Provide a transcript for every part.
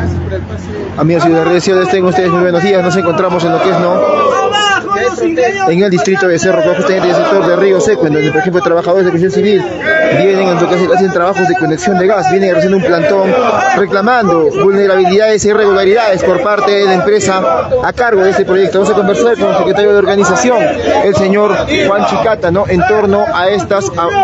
Amigos y de redes sociales, tengan ustedes muy buenos días. Nos encontramos en lo que es en el distrito de Cerro, justamente en el sector de Río Seco, en donde por ejemplo trabajadores de construcción civil vienen en lo que hacen trabajos de conexión de gas, vienen haciendo un plantón reclamando vulnerabilidades e irregularidades por parte de la empresa a cargo de este proyecto. Vamos a conversar con el secretario de organización, el señor Juan Chicata, en torno a esta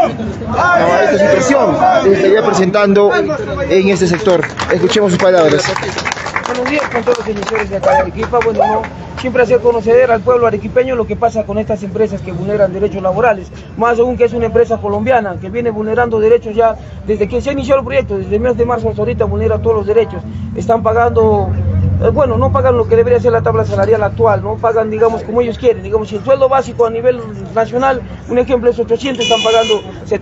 situación que se estaría presentando en este sector. Escuchemos sus palabras. Buenos días con todos los señores de acá de Arequipa. Bueno, siempre hacer conocer al pueblo arequipeño lo que pasa con estas empresas que vulneran derechos laborales, más aún que es una empresa colombiana que viene vulnerando derechos ya desde que se inició el proyecto, desde el mes de marzo hasta ahorita vulnera todos los derechos. Están pagando, bueno, no pagan lo que debería ser la tabla salarial actual, no pagan, digamos, como ellos quieren. Digamos, si el sueldo básico a nivel nacional, un ejemplo es 800, están pagando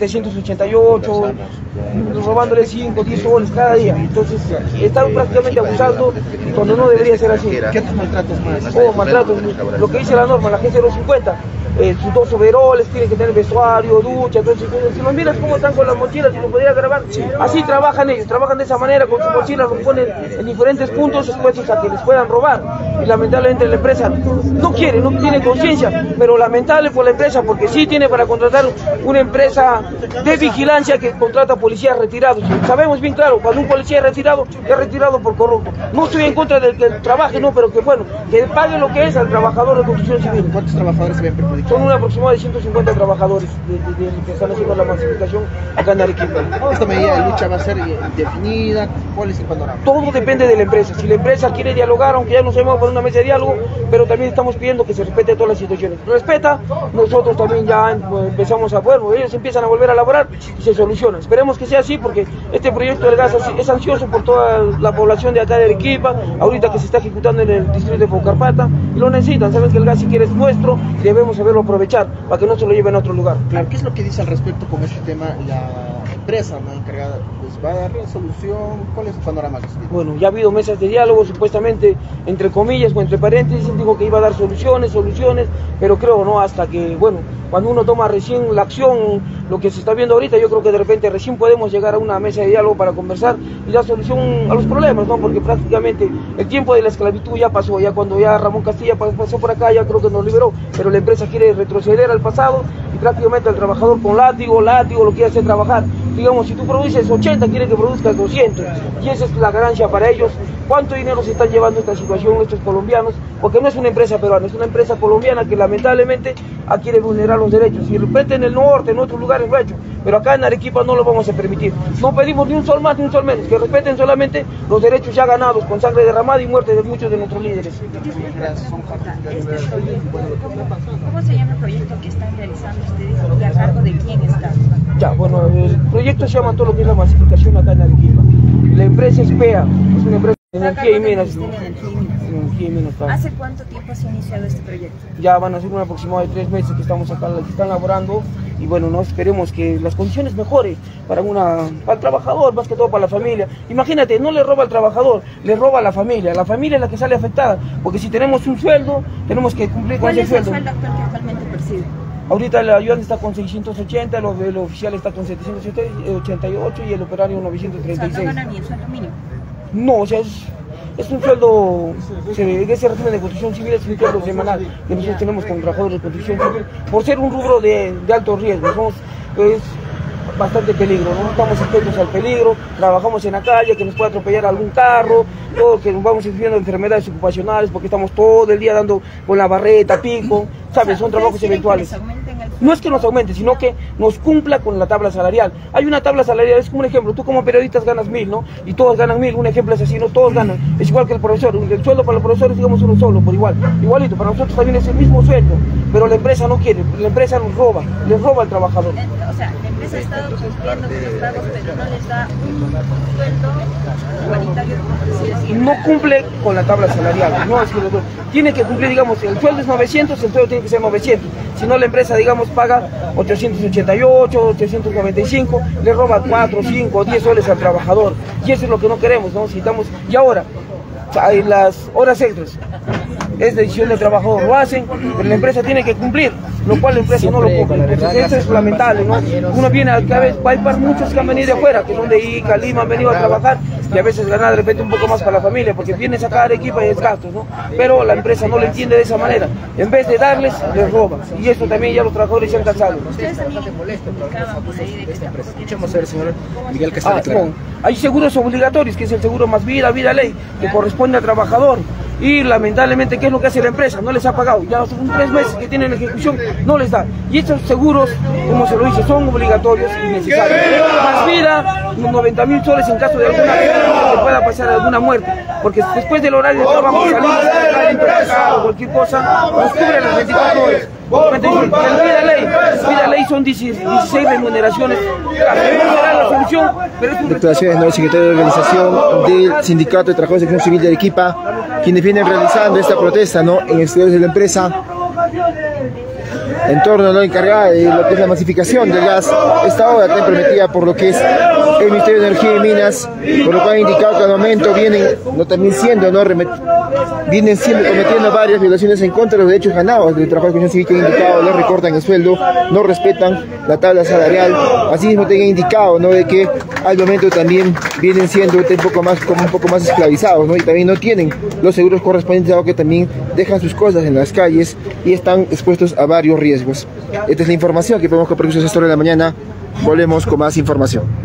788, robándole 5, 10 soles cada día. Entonces, están prácticamente abusando cuando no debería ser así. ¿Qué otros maltratos más? Maltratos, lo que dice la norma, la agencia 250. Sus 2 overoles, tienen que tener vestuario, ducha. Entonces, si los miras cómo están con las mochilas, si lo podría grabar, así trabajan ellos, trabajan de esa manera, con sus mochilas, los ponen en diferentes puntos expuestos a que les puedan robar. Y lamentablemente la empresa no quiere, no tiene conciencia, pero lamentable por la empresa, porque sí tiene para contratar una empresa de vigilancia que contrata policías retirados. Sabemos bien claro, cuando un policía es retirado por corrupto. No estoy en contra del que trabaje, no, pero que bueno, que pague lo que es al trabajador de construcción civil. ¿Cuántos trabajadores se ven perjudicados? Son un aproximado de 150 trabajadores que están haciendo la masificación acá en Arequipa. ¿Esta medida de lucha va a ser definida? ¿Cuál es el panorama? Todo depende de la empresa. Si la empresa quiere dialogar, aunque ya nos hemos por una mesa de diálogo, pero también estamos pidiendo que se respete todas las situaciones. Respeta, nosotros también ya empezamos a, bueno, ellos empiezan a volver a laborar y se soluciona. Esperemos que sea así, porque este proyecto del gas es ansioso por toda la población de acá de Arequipa, ahorita que se está ejecutando en el distrito de Paucarpata, y lo necesitan. Saben que el gas si quiere es nuestro y debemos saberlo aprovechar para que no se lo lleven a otro lugar. Claro, ¿qué es lo que dice al respecto con este tema la empresa encargada? Pues va a dar solución. ¿Cuál es el panorama? Bueno, ya ha habido mesas de diálogo, supuestamente, entre comillas o entre paréntesis, dijo que iba a dar soluciones, pero creo, ¿no? Hasta que, bueno, cuando uno toma recién la acción, lo que se está viendo ahorita, yo creo que de repente recién podemos llegar a una mesa de diálogo para conversar y dar solución a los problemas, ¿no? Porque prácticamente el tiempo de la esclavitud ya pasó, ya cuando ya Ramón Castilla pasó por acá, ya creo que nos liberó, pero la empresa quiere retroceder al pasado y prácticamente el trabajador con látigo lo quiere hacer trabajar. Digamos, si tú produces 80, quiere que produzcas 200, y esa es la ganancia para ellos. ¿Cuánto dinero se están llevando esta situación estos colombianos? Porque no es una empresa peruana, es una empresa colombiana que lamentablemente quiere vulnerar los derechos. Y de repente en el norte, en otros lugares lo ha hecho, pero acá en Arequipa no lo vamos a permitir. No pedimos ni un sol más ni un sol menos, que respeten solamente los derechos ya ganados con sangre derramada y muerte de muchos de nuestros líderes. ¿Cómo se llama el proyecto que están realizando ustedes y a cargo de quién está? Ya, bueno, el proyecto se llama todo lo que es la masificación acá en Arequipa. La empresa es PEA, es una empresa de energía y minas. ¿Hace cuánto tiempo se ha iniciado este proyecto? Ya van a ser un aproximado de 3 meses que estamos acá, que están laborando, y bueno, no esperemos que las condiciones mejoren para el trabajador, más que todo para la familia. Imagínate, no le roba al trabajador, le roba a la familia es la que sale afectada, porque si tenemos un sueldo, tenemos que cumplir con ese sueldo. ¿Cuál es el sueldo actual que actualmente percibe? Ahorita el ayudante está con 680, el oficial está con 788 y el operario 936. O sea, ¿no ganan ni el sueldo mínimo? No, o sea, es un sueldo, ese régimen de construcción civil es un sueldo semanal que nosotros tenemos con trabajadores de construcción civil, por ser un rubro de alto riesgo. Somos, pues, bastante peligro, no estamos expuestos al peligro, trabajamos en la calle, que nos pueda atropellar algún carro, o que nos vamos sufriendo enfermedades ocupacionales porque estamos todo el día dando con la barreta, pico, ¿sabes? Son trabajos eventuales. No es que nos aumente, sino que nos cumpla con la tabla salarial. Hay una tabla salarial, es como un ejemplo, tú como periodista ganas 1000, ¿no? Y todos ganan 1000, un ejemplo es así, no todos ganan, es igual que el profesor, el sueldo para los profesores digamos uno solo, por igualito, para nosotros también es el mismo sueldo, pero la empresa no quiere, la empresa nos roba, les roba al trabajador. O sea, la empresa ha estado cumpliendo con los pagos, pero no les da un sueldo igualitario, por así decirlo. No cumple con la tabla salarial, no es que tiene que cumplir, digamos, el sueldo es 900, el sueldo tiene que ser 900, si no la empresa, digamos, paga 888, 895, le roba 4, 5, 10 soles al trabajador, y eso es lo que no queremos, ¿no? Necesitamos, y ahora, las horas extras, es decisión del trabajador, lo hacen, pero la empresa tiene que cumplir, lo cual la empresa no lo cumple. Entonces eso es lamentable, ¿no? Uno viene a vez, hay muchos que han venido de afuera, que son de Ica, Lima, han venido a trabajar y a veces ganar de repente un poco más para la familia, porque vienes a sacar equipo y es gastos, ¿no? Pero la empresa no lo entiende de esa manera, en vez de darles, les roban, y eso también ya los trabajadores se han cansado. Ustedes también publicaban por ahí de que esta Escuchemos al señor Miguel Castillo. No. Hay seguros obligatorios, que es el seguro más vida, vida ley, que corresponde al trabajador. Y lamentablemente, ¿qué es lo que hace la empresa? No les ha pagado. Ya son 3 meses que tienen ejecución, no les da. Y estos seguros, como se lo dice, son obligatorios y necesarios. Más vida, 90.000 soles en caso de alguna que pueda pasar alguna muerte. Porque después del horario de trabajo salimos a la calle, o cualquier cosa, nos cubre las 24 horas. Vida ley son 16 remuneraciones. Será la solución, pero es Declaraciones del secretario de organización del Sindicato de Trabajadores de Sección Civil de Arequipa, quienes vienen realizando esta protesta, ¿no?, en exteriores de la empresa en torno a la encargada de lo que es la masificación del gas, esta obra tan prometida por lo que es el Ministerio de Energía y Minas, por lo cual han indicado que al momento vienen cometiendo varias violaciones en contra de los derechos ganados del trabajo de Sección Civil, que han indicado, les recortan el sueldo, no respetan la tabla salarial. Asimismo te han indicado, ¿no?, de que al momento también vienen siendo un poco más esclavizados, ¿no?, y también no tienen los seguros correspondientes, dado que también dejan sus cosas en las calles y están expuestos a varios riesgos. Esta es la información que podemos compartir a esta hora de la mañana. Volvemos con más información.